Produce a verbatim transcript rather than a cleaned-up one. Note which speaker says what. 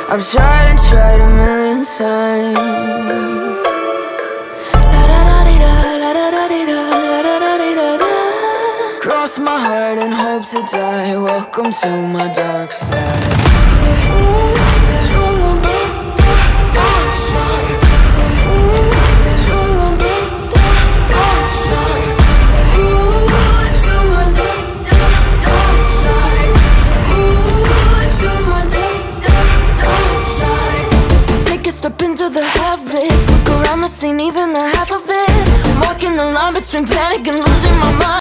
Speaker 1: I've tried and tried a million times. Cross my heart and hope to die. Welcome to my dark side. Step into the havoc, look around the scene, even the half of it. I'm walking the line between panic and losing my mind.